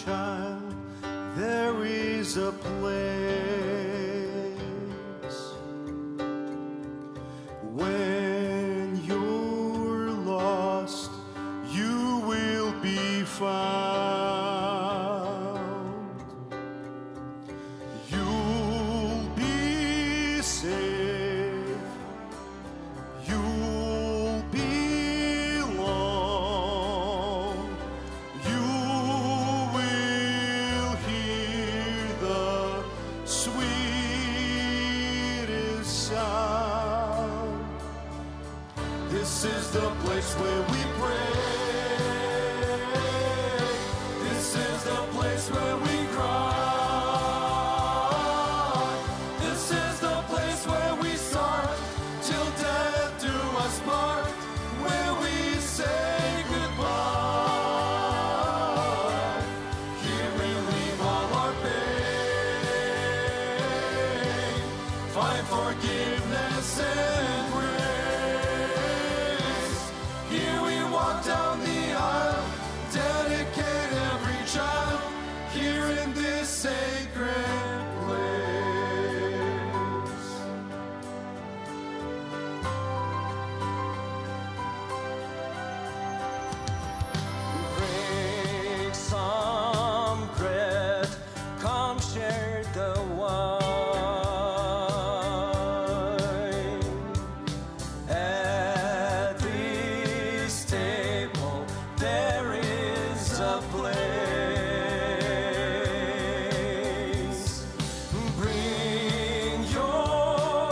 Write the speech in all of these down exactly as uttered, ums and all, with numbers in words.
child, there is a place. When you're lost, you will be found. You'll be safe. You'll belong. You will hear the sweetest sound. This is the place where we pray. This is the place where we cry. This is the place where we start till death do us part, where we say goodbye. Here we leave all our pain, find forgiveness and grace. Here we walk down the aisle, dedicate every child here in this sacred place. Bring some bread, come share the wine. At this table there is a place. Bring your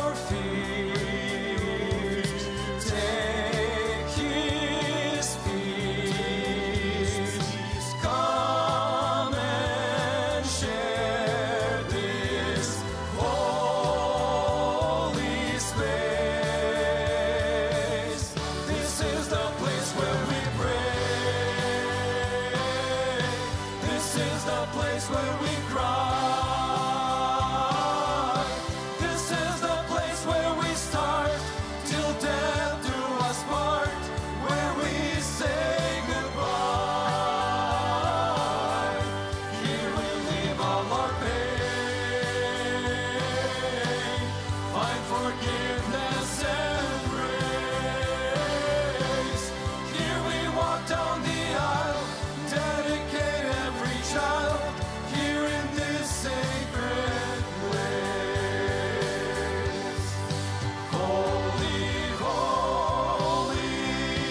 feast, take his peace. Come and share this holy space. This is the place where we pray. This is the place where we cry. This is the place where we start till death do us part, where we say goodbye. Here we leave all our pain, find forgiveness and grace. Here we walk down the aisle, dedicate every child here in this sacred place. Holy, holy,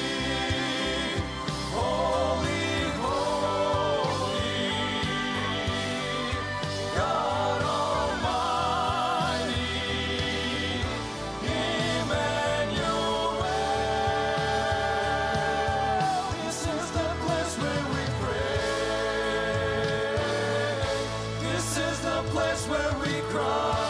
holy, holy, God Almighty, Emmanuel. This is the place where we pray. This is the place where we cry.